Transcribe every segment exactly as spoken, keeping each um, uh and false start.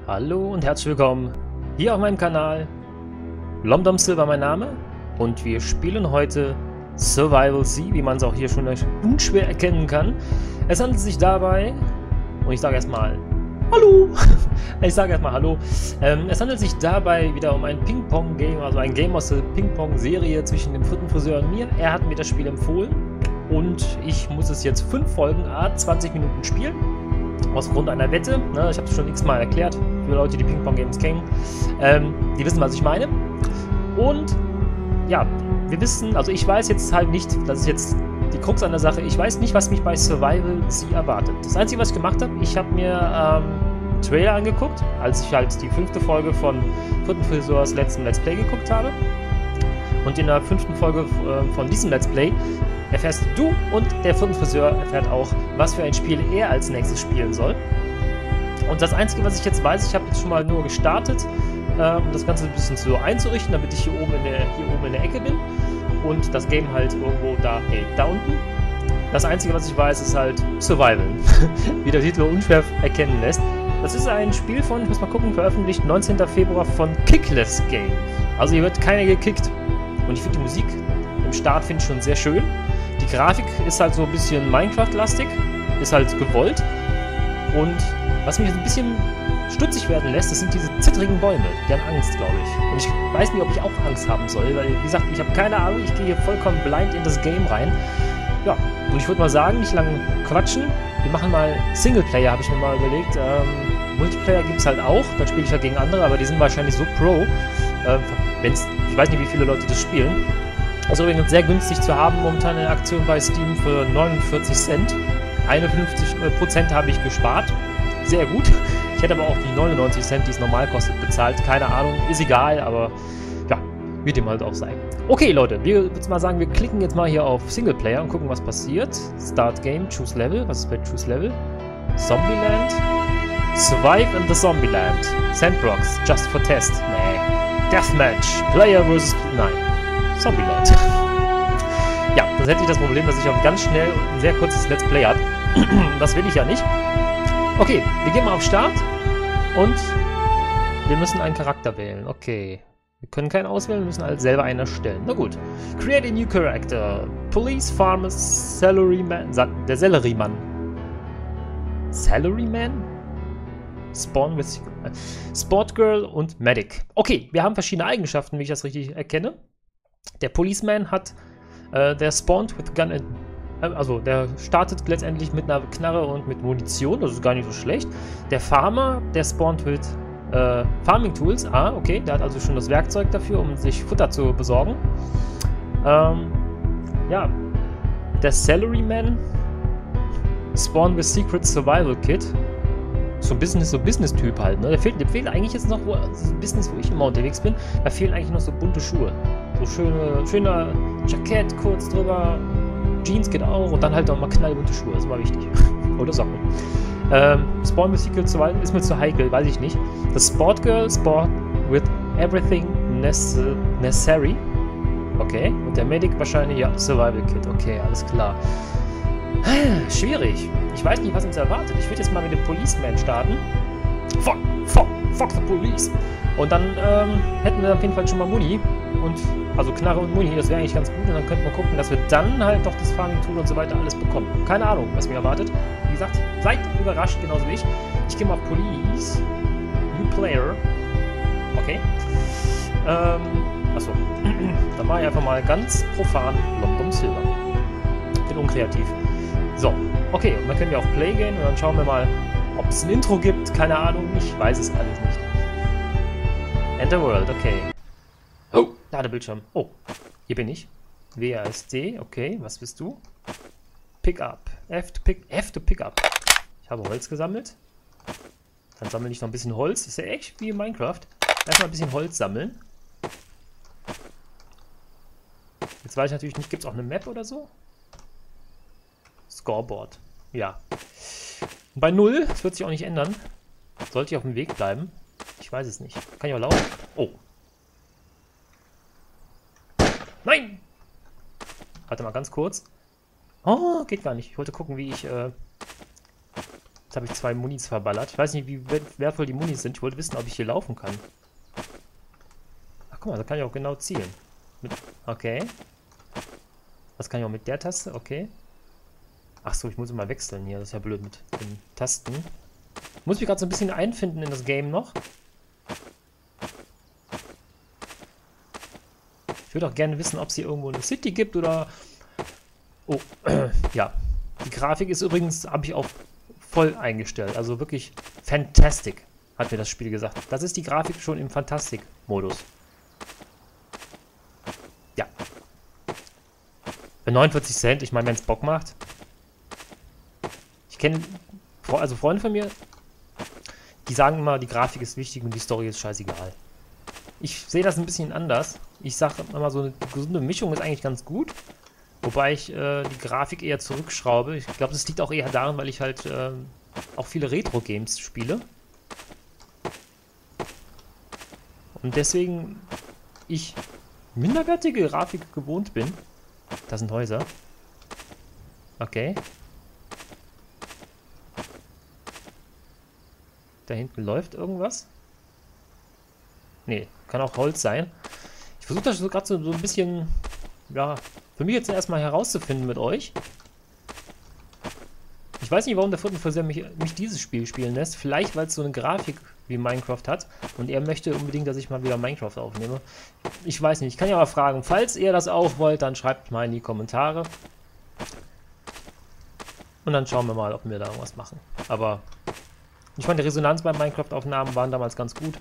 Hallo und herzlich willkommen hier auf meinem Kanal. Lomdom Silver mein Name und wir spielen heute Survival C, wie man es auch hier schon unschwer erkennen kann. Es handelt sich dabei, und ich sage erstmal Hallo, ich sage erstmal Hallo, ähm, es handelt sich dabei wieder um ein Ping-Pong-Game, also ein Game aus der Ping-Pong-Serie zwischen dem vierten Friseur und mir. Er hat mir das Spiel empfohlen und ich muss es jetzt fünf Folgen, a zwanzig Minuten spielen. Aus Grund einer Wette, ne, ich habe es schon x-mal erklärt, für Leute, die Ping-Pong-Games kennen, ähm, die wissen, was ich meine. Und ja, wir wissen, also ich weiß jetzt halt nicht, das ist jetzt die Krux an der Sache, ich weiß nicht, was mich bei Survival C erwartet. Das Einzige, was ich gemacht habe, ich habe mir ähm, einen Trailer angeguckt, als ich halt die fünfte Folge von vierten Friseurs letzten Let's Play geguckt habe. Und in der fünften Folge äh, von diesem Let's Play erfährst du und der vierten Friseur erfährt auch, was für ein Spiel er als nächstes spielen soll. Und das Einzige, was ich jetzt weiß, ich habe jetzt schon mal nur gestartet, äh, um das Ganze ein bisschen so einzurichten, damit ich hier oben in der, hier oben in der Ecke bin und das Game halt irgendwo da, hey, da unten. Das Einzige, was ich weiß, ist halt Survival, wie der Titel unschwer erkennen lässt. Das ist ein Spiel von, ich muss mal gucken, veröffentlicht neunzehnten Februar von Kickless Games. Also hier wird keiner gekickt. Und ich finde die Musik im Start finde ich schon sehr schön. Die Grafik ist halt so ein bisschen Minecraft-lastig, ist halt gewollt. Und was mich ein bisschen stutzig werden lässt, das sind diese zittrigen Bäume. Die haben Angst, glaube ich. Und ich weiß nicht, ob ich auch Angst haben soll, weil, wie gesagt, ich habe keine Ahnung, ich gehe hier vollkommen blind in das Game rein. Ja, und ich würde mal sagen, nicht lange quatschen. Wir machen mal Singleplayer, habe ich mir mal überlegt. Ähm, Multiplayer gibt es halt auch, da spiele ich halt gegen andere, aber die sind wahrscheinlich so pro. Ähm, wenn's, ich weiß nicht, wie viele Leute das spielen. Das ist übrigens sehr günstig zu haben, momentan eine Aktion bei Steam für neunundvierzig Cent. einundfünfzig Prozent habe ich gespart. Sehr gut. Ich hätte aber auch die neunundneunzig Cent, die es normal kostet, bezahlt. Keine Ahnung, ist egal, aber ja, wird dem halt auch sein. Okay, Leute, wir würden mal sagen, wir klicken jetzt mal hier auf Singleplayer und gucken, was passiert. Start Game, Choose Level. Was ist bei Choose Level? Zombieland. Survive in the Zombieland. Sandbox, just for test. Nee. Deathmatch. Player versus... Nein. Zombieland. Ja, das hätte ich das Problem, dass ich auch ganz schnell ein sehr kurzes Let's Play habe. Das will ich ja nicht. Okay, wir gehen mal auf Start und wir müssen einen Charakter wählen. Okay. Wir können keinen auswählen, wir müssen halt selber einen erstellen. Na gut. Create a new character. Police, Farmer, Salaryman. Der Selleriemann. Salaryman? Spawn with Sport Girl und Medic. Okay, wir haben verschiedene Eigenschaften, wie ich das richtig erkenne. Der Policeman hat, äh, der spawnt with gun, äh, also der startet letztendlich mit einer Knarre und mit Munition, das ist gar nicht so schlecht. Der Farmer, der spawnt mit äh, Farming Tools, ah, okay, der hat also schon das Werkzeug dafür, um sich Futter zu besorgen. Ähm, ja, der Salaryman spawnt with Secret Survival Kit. So ein Business, so Business-Typ halt, ne? Da fehlt, da fehlt eigentlich jetzt noch, wo, also Business, wo ich immer unterwegs bin, da fehlen eigentlich noch so bunte Schuhe. So schöne, schöner Jackett kurz drüber, Jeans geht auch und dann halt noch mal knallbunte Schuhe, das ist mal wichtig. Oder Socken. Ähm, Spawn with Secret Survival ist mir zu heikel, weiß ich nicht. Das Sport Girl, Sport with everything necessary. Okay. Und der Medic wahrscheinlich, ja, Survival Kit. Okay, alles klar. Schwierig. Ich weiß nicht, was uns erwartet. Ich würde jetzt mal mit dem Policeman starten. Fuck, fuck, fuck the police. Und dann ähm, hätten wir auf jeden Fall schon mal Muni. Und, also Knarre und Muni, das wäre eigentlich ganz gut. Und dann könnten wir gucken, dass wir dann halt doch das Farming Tool und so weiter alles bekommen. Keine Ahnung, was mir erwartet. Wie gesagt, seid überrascht, genauso wie ich. Ich gehe mal auf Police. New Player. Okay. Ähm, achso. Dann mache ich einfach mal ganz profan Lomdom Silver. Bin unkreativ. So, okay, und dann können wir auf Play gehen und dann schauen wir mal, ob es ein Intro gibt. Keine Ahnung, ich weiß es alles nicht. Enter World, okay. Oh. Ladebildschirm. Oh, hier bin ich. W A S D, okay, was bist du? Pick up. F to pick, F to pick up. Ich habe Holz gesammelt. Dann sammle ich noch ein bisschen Holz. Das ist ja echt wie in Minecraft. Erstmal ein bisschen Holz sammeln. Jetzt weiß ich natürlich nicht, gibt es auch eine Map oder so? Scoreboard. Ja. Und bei null, das wird sich auch nicht ändern. Sollte ich auf dem Weg bleiben? Ich weiß es nicht. Kann ich auch laufen? Oh. Nein! Warte mal ganz kurz. Oh, geht gar nicht. Ich wollte gucken, wie ich äh, Jetzt habe ich zwei Munis verballert. Ich weiß nicht, wie wertvoll die Munis sind. Ich wollte wissen, ob ich hier laufen kann. Ach, guck mal, da kann ich auch genau zielen. Mit, okay. Das kann ich auch mit der Taste, okay. Ach so, ich muss immer wechseln hier. Das ist ja blöd mit den Tasten. Ich muss mich gerade so ein bisschen einfinden in das Game noch. Ich würde auch gerne wissen, ob es hier irgendwo eine City gibt oder... Oh, äh, ja. Die Grafik ist übrigens, habe ich auch voll eingestellt. Also wirklich fantastic, hat mir das Spiel gesagt. Das ist die Grafik schon im Fantastic-Modus. Ja. Für neunundvierzig Cent, ich meine, wenn es Bock macht. Ich kenne, also Freunde von mir, die sagen immer, die Grafik ist wichtig und die Story ist scheißegal. Ich sehe das ein bisschen anders. Ich sage immer, so eine gesunde Mischung ist eigentlich ganz gut. Wobei ich äh, die Grafik eher zurückschraube. Ich glaube, das liegt auch eher daran, weil ich halt äh, auch viele Retro-Games spiele. Und deswegen ich minderwertige Grafik gewohnt bin. Das sind Häuser. Okay. Da hinten läuft irgendwas. Nee, kann auch Holz sein. Ich versuche das so gerade so, so ein bisschen, ja, für mich jetzt erstmal herauszufinden mit euch. Ich weiß nicht, warum der Frittenfriseur mich, mich dieses Spiel spielen lässt. Vielleicht, weil es so eine Grafik wie Minecraft hat. Und er möchte unbedingt, dass ich mal wieder Minecraft aufnehme. Ich weiß nicht, ich kann ja mal fragen. Falls ihr das auch wollt, dann schreibt mal in die Kommentare. Und dann schauen wir mal, ob wir da irgendwas machen. Aber ich fand die Resonanz bei Minecraft-Aufnahmen waren damals ganz gut.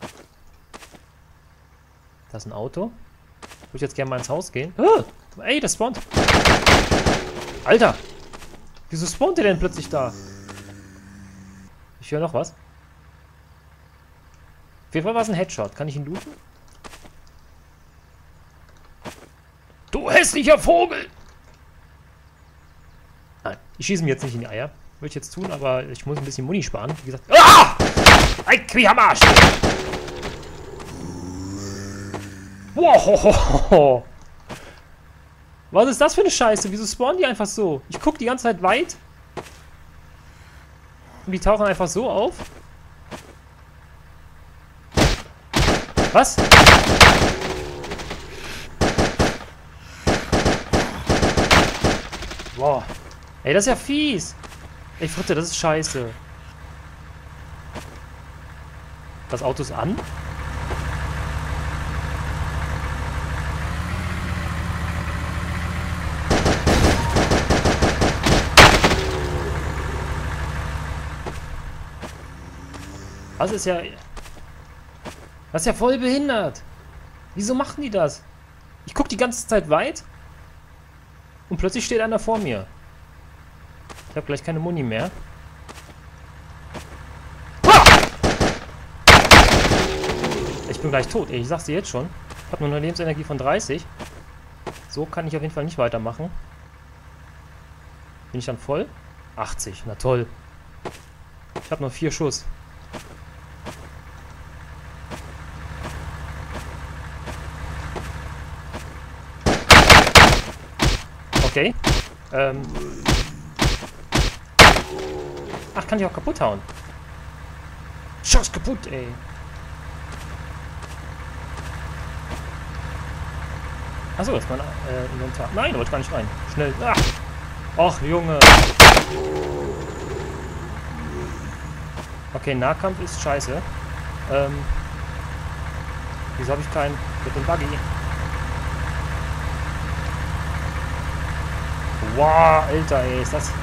Das ist ein Auto. Würde ich jetzt gerne mal ins Haus gehen. Ah, ey, das spawnt. Alter! Wieso spawnt der denn plötzlich da? Ich höre noch was. Auf jeden Fall war es ein Headshot. Kann ich ihn looten? Du hässlicher Vogel! Nein, ich schieße mir jetzt nicht in die Eier. Würde ich jetzt tun, aber ich muss ein bisschen Muni sparen. Wie gesagt. Ah! Ein Quie am Arsch! Wow! Was ist das für eine Scheiße? Wieso spawnen die einfach so? Ich gucke die ganze Zeit weit. Und die tauchen einfach so auf. Was? Wow. Ey, das ist ja fies. Ey, Fritte, das ist scheiße. Das Auto ist an? Das ist ja... Das ist ja voll behindert. Wieso machen die das? Ich gucke die ganze Zeit weit. Und plötzlich steht einer vor mir. Ich habe gleich keine Muni mehr. Ah! Ich bin gleich tot. Ich sag's dir jetzt schon. Ich habe nur eine Lebensenergie von dreißig. So kann ich auf jeden Fall nicht weitermachen. Bin ich dann voll? achtzig. Na toll. Ich habe nur vier Schuss. Okay. Ähm. Ach, kann ich auch kaputt hauen. Schuss kaputt, ey. Achso, das ist mein äh, Inventar. Nein, da wollte ich gar nicht rein. Schnell. Ach. Och, Junge. Okay, Nahkampf ist scheiße. Ähm. Wieso habe ich keinen mit dem Buggy? Wow, Alter, ey, ist das...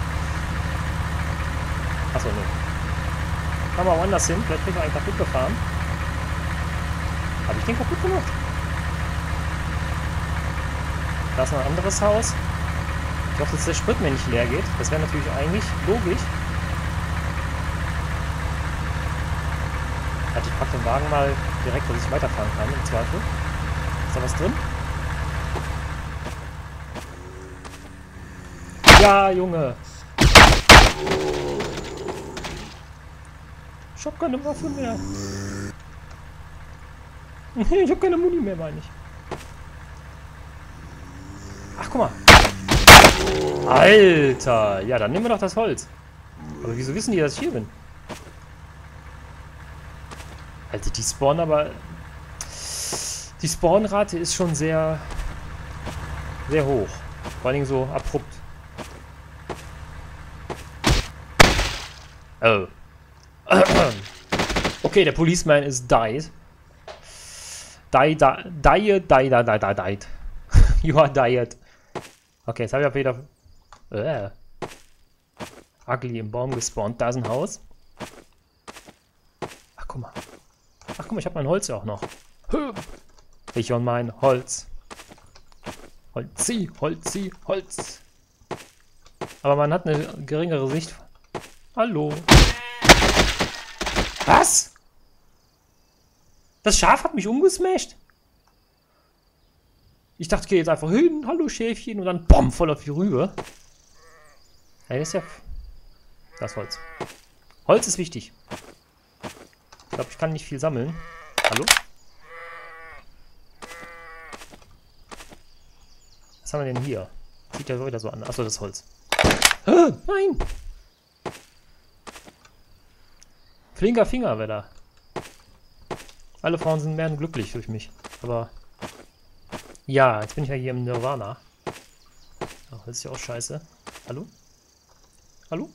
Achso, ne. Kann man woanders hin, vielleicht bin ich einen kaputt gefahren. Habe ich den kaputt gemacht? Da ist noch ein anderes Haus. Ich hoffe, dass der Sprit mir nicht leer geht. Das wäre natürlich eigentlich logisch. Also ich packe den Wagen mal direkt, dass ich weiterfahren kann, im Zweifel. Ist da was drin? Ja, Junge. Ich hab keine Waffe mehr. Ich hab keine Muni mehr, meine ich. Ach, guck mal. Alter. Ja, dann nehmen wir doch das Holz. Aber wieso wissen die, dass ich hier bin? Alter, die spawnen aber... Die Spawnrate ist schon sehr... sehr hoch. Vor allen Dingen so abrupt. Oh. Okay, der Policeman ist died. Die, die, die, die, die, die, die, died. You are died. Okay, jetzt habe ich auch wieder... Äh. Ugly im Baum gespawnt. Da ist ein Haus. Ach, guck mal. Ach, guck mal, ich habe mein Holz ja auch noch. Ich und mein Holz. Holzi, Holzi, Holz. Aber man hat eine geringere Sicht. Hallo. Was? Das Schaf hat mich umgesmasht. Ich dachte, ich gehe jetzt einfach hin. Hallo Schäfchen. Und dann BOM, voll auf die rüber. Ey, das ist ja... Das Holz. Holz ist wichtig. Ich glaube, ich kann nicht viel sammeln. Hallo? Was haben wir denn hier? Sieht ja wieder so an. Achso, das Holz. Ah, nein! Flinker Finger wäre da. Alle Frauen sind mehr glücklich durch mich. Aber... Ja, jetzt bin ich ja hier im Nirvana. Ach, das ist ja auch scheiße. Hallo? Hallo?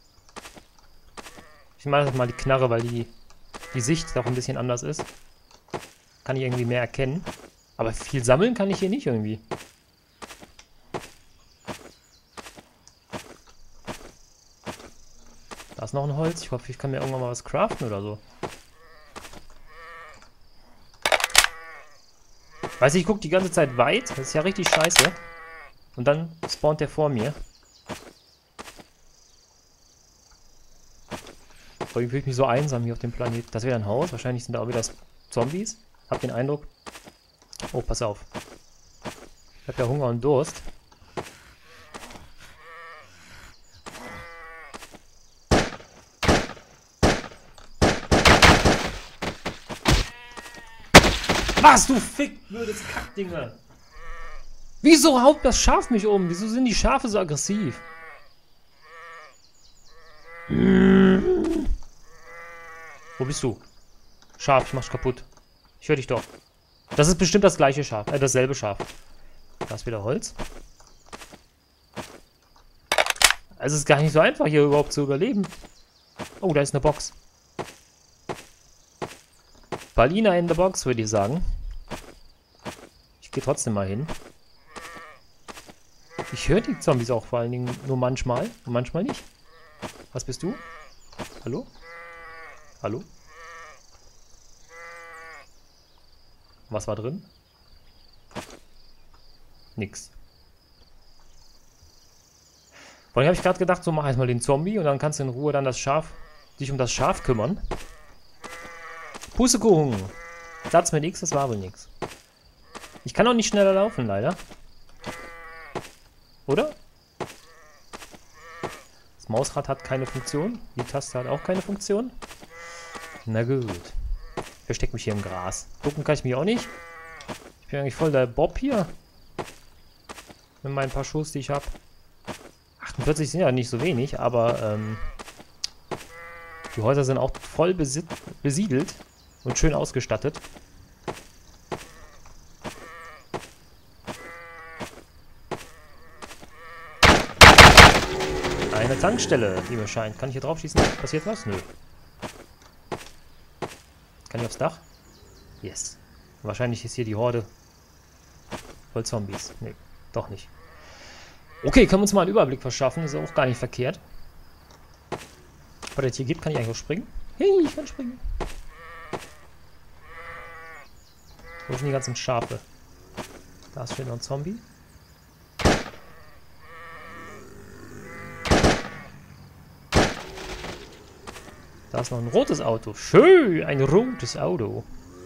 Ich mache jetzt mal die Knarre, weil die, die Sicht auch ein bisschen anders ist. Kann ich irgendwie mehr erkennen. Aber viel sammeln kann ich hier nicht irgendwie. Da ist noch ein Holz. Ich hoffe, ich kann mir irgendwann mal was craften oder so. Weiß ich, ich gucke die ganze Zeit weit. Das ist ja richtig scheiße. Und dann spawnt der vor mir. Vor allem fühle ich mich so einsam hier auf dem Planet. Das wäre ein Haus. Wahrscheinlich sind da auch wieder Zombies. Hab den Eindruck. Oh, pass auf. Ich habe ja Hunger und Durst. Was, du fickblödes Kackdinger! Wieso haut das Schaf mich um? Wieso sind die Schafe so aggressiv? Hm. Wo bist du? Schaf, ich mach's kaputt. Ich höre dich doch. Das ist bestimmt das gleiche Schaf. Äh, dasselbe Schaf. Da ist wieder Holz. Also es ist gar nicht so einfach, hier überhaupt zu überleben. Oh, da ist eine Box. Berliner in der Box, würde ich sagen. Ich gehe trotzdem mal hin. Ich höre die Zombies auch vor allen Dingen nur manchmal und manchmal nicht. Was bist du? Hallo? Hallo? Was war drin? Nix. Vor allem habe ich gerade gedacht, so mach erstmal den Zombie und dann kannst du in Ruhe dann das Schaf, dich um das Schaf kümmern. Pustekuchen! Satz mit X, das war wohl nix. Ich kann auch nicht schneller laufen, leider. Oder? Das Mausrad hat keine Funktion. Die Taste hat auch keine Funktion. Na gut. Ich verstecke mich hier im Gras. Gucken kann ich mich auch nicht. Ich bin eigentlich voll der Bob hier. Mit meinen paar Schuss, die ich habe. achtundvierzig sind ja nicht so wenig, aber ähm, die Häuser sind auch voll besiedelt und schön ausgestattet. Eine Tankstelle, wie mir scheint. Kann ich hier drauf schießen? Passiert was? Nö. Kann ich aufs Dach? Yes. Wahrscheinlich ist hier die Horde voll Zombies. Nee, doch nicht. Okay, können wir uns mal einen Überblick verschaffen. Ist auch gar nicht verkehrt. Was es hier gibt, kann ich eigentlich auch springen? Hey, ich kann springen. Wo sind die ganzen Schafe? Da ist schon noch ein Zombie. Da ist noch ein rotes Auto. Schön, ein rotes Auto.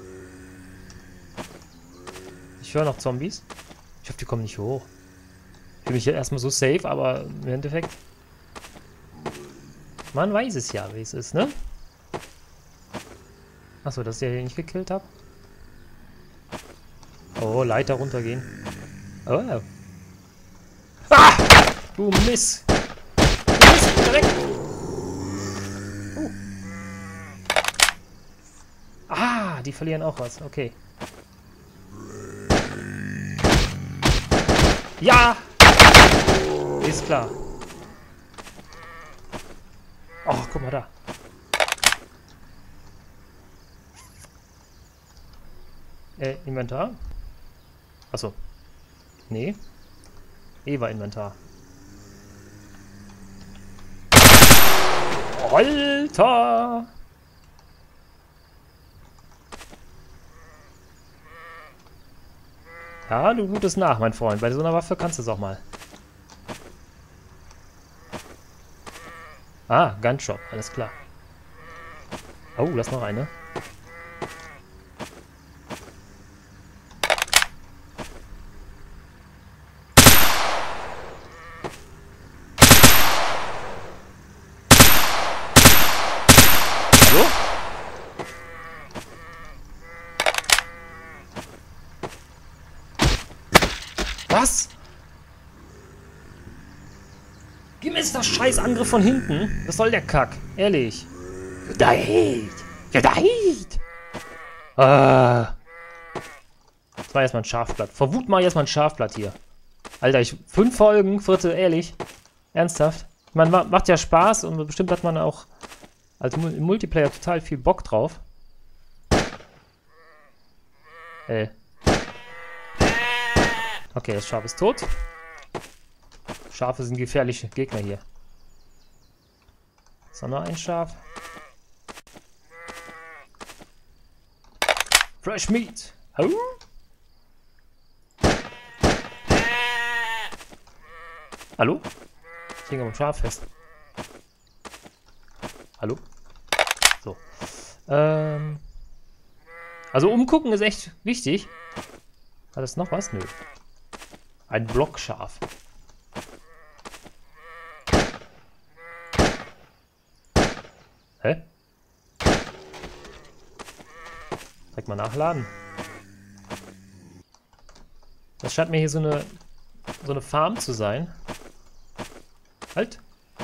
Ich höre noch Zombies. Ich hoffe, die kommen nicht hoch. Ich fühle mich hier erstmal so safe, aber im Endeffekt... Man weiß es ja, wie es ist, ne? Achso, dass ich den nicht gekillt habe. Oh, Leiter runtergehen. Oh. Ah! Du Miss! Du Miss, wieder weg! die verlieren auch was. Okay. Ja! Ist klar. Oh, guck mal da. Äh, Inventar? Achso. Nee. Eva-Inventar. Alter! Ja, du blutest nach, mein Freund. Bei so einer Waffe kannst du es auch mal. Ah, Gunshop, alles klar. Oh, lass noch eine. Hallo? Was? Gib mir jetzt das scheiß Angriff von hinten. Was soll der Kack? Ehrlich. You died. You died. Ah. Das war erstmal ein Schafblatt. Vor Wut mal erstmal ein Schafblatt hier. Alter, ich. Fünf Folgen, vierte, ehrlich. Ernsthaft. Man macht ja Spaß und bestimmt hat man auch als im Multiplayer total viel Bock drauf. Äh. Okay, das Schaf ist tot. Schafe sind gefährliche Gegner hier. Ist noch ein Schaf. Fresh Meat. Oh. Hallo? Ich hänge am Schaf fest. Hallo? So. Ähm. Also umgucken ist echt wichtig. Hat das noch was? Nö. Ein Blockschaf. Hä? Direkt mal nachladen. Das scheint mir hier so eine so eine Farm zu sein. Halt.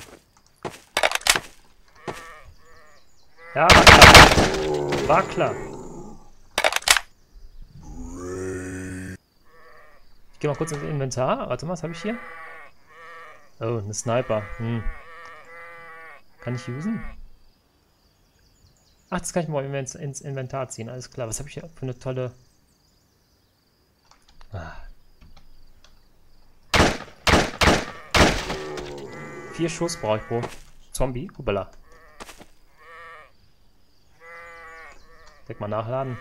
Ja, war klar. War klar. Ich gehe mal kurz ins Inventar. Warte mal, was habe ich hier? Oh, eine Sniper. Hm. Kann ich usen? Ach, das kann ich mal ins, ins Inventar ziehen. Alles klar. Was habe ich hier für eine tolle... Ah. Vier Schuss brauche ich pro Zombie. Hubala. Direkt mal nachladen.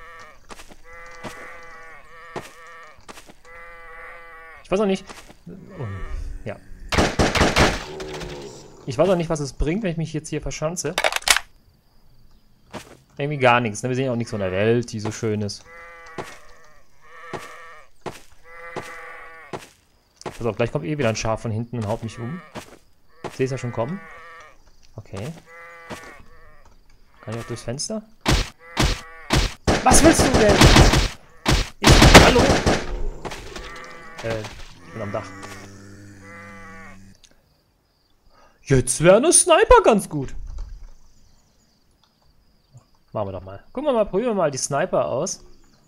Ich weiß auch nicht... Oh, ja. Ich weiß auch nicht, was es bringt, wenn ich mich jetzt hier verschanze. Irgendwie gar nichts. Ne? Wir sehen ja auch nichts von der Welt, die so schön ist. Pass auf, gleich kommt eh wieder ein Schaf von hinten und haut mich um. Ich sehe es ja schon kommen. Okay. Kann ich auch durchs Fenster? Was willst du denn? Ich, hallo? Äh, ich bin am Dach. Jetzt wäre eine Sniper ganz gut. Machen wir doch mal. Gucken wir mal, probieren wir mal die Sniper aus.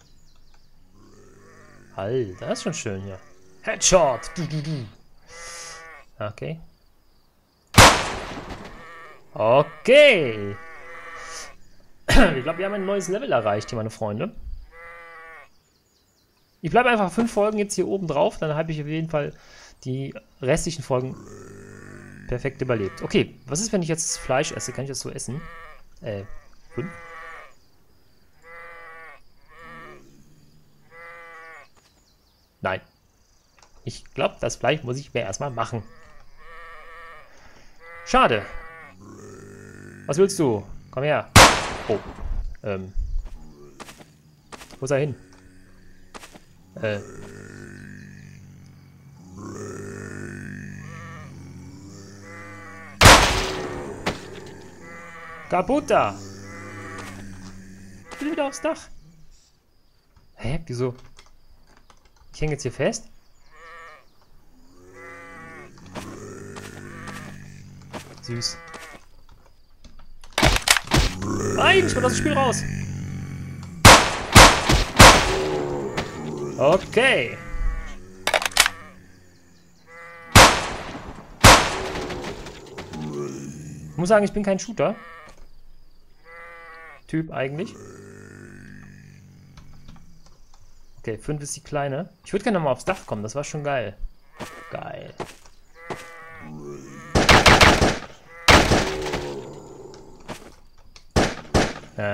Alter, das ist schon schön hier. Headshot! Du, du, du. Okay. Okay. Ich glaube, wir haben ein neues Level erreicht hier, meine Freunde. Ich bleibe einfach fünf Folgen jetzt hier oben drauf. Dann habe ich auf jeden Fall die restlichen Folgen perfekt überlebt. Okay, was ist, wenn ich jetzt Fleisch esse? Kann ich das so essen? Äh, fünf? Nein. Ich glaube, das Fleisch muss ich mir erstmal machen. Schade. Was willst du? Komm her. Oh. Ähm. Wo ist er hin? Äh. Kaputt da! Ich will wieder aufs Dach. Hä? Wieso? Ich hänge jetzt hier fest? Süß. Nein, ich bin aus dem Spiel raus. Okay. Ich muss sagen, ich bin kein Shooter. Typ eigentlich. Okay, fünf ist die kleine. Ich würde gerne mal aufs Dach kommen, das war schon geil. Geil. Ja.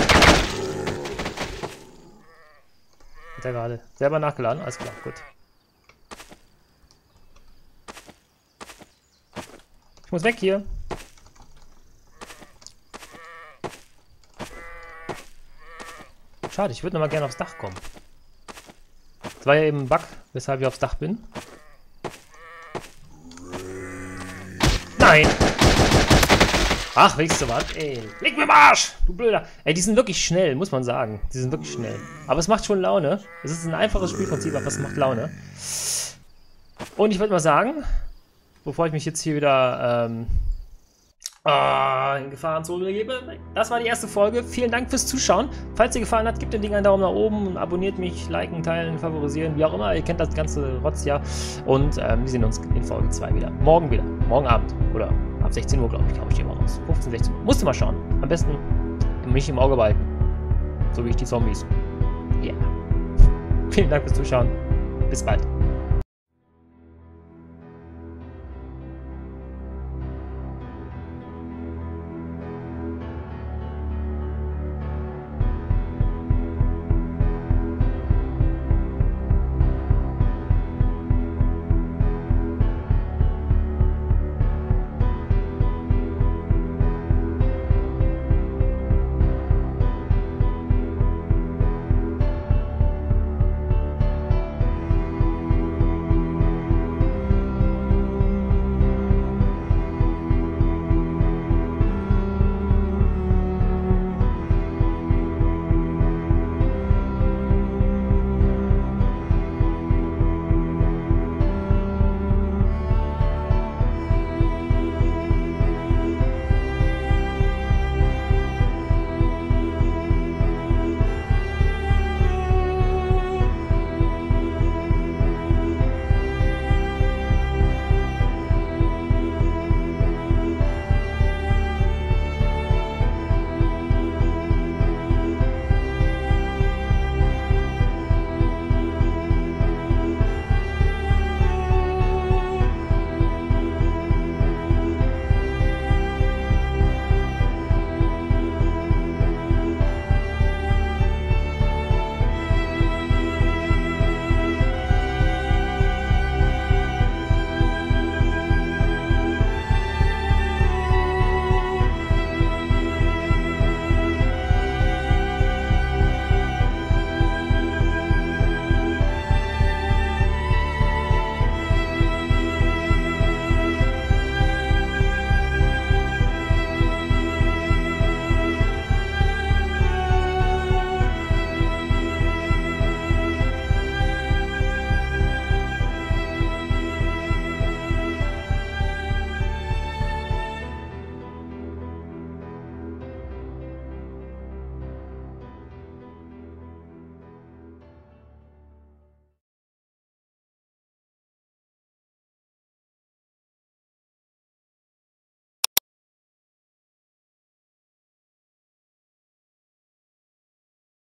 Hat er gerade selber nachgeladen? Alles klar, gut. Ich muss weg hier. Schade, ich würde noch mal gerne aufs Dach kommen. Das war ja eben ein Bug, weshalb ich aufs Dach bin. Nein! Ach, willst du was? Ey, leg mir im Arsch! Du Blöder! Ey, die sind wirklich schnell, muss man sagen. Die sind wirklich schnell. Aber es macht schon Laune. Es ist ein einfaches Spielprinzip, aber es macht Laune. Und ich würde mal sagen, bevor ich mich jetzt hier wieder ähm, ah, in Gefahrenzone gebe, das war die erste Folge. Vielen Dank fürs Zuschauen. Falls dir gefallen hat, gebt dem Ding einen Daumen nach oben und abonniert mich, liken, teilen, favorisieren, wie auch immer. Ihr kennt das ganze Rotz ja. Und ähm, wir sehen uns in Folge zwei wieder. Morgen wieder. Morgen Abend. Oder ab sechzehn Uhr, glaube ich, glaube ich, immer raus. fünfzehn, sechzehn Uhr. Musst du mal schauen. Am besten mich im Auge behalten. So wie ich die Zombies. Ja. Yeah. Vielen Dank fürs Zuschauen. Bis bald.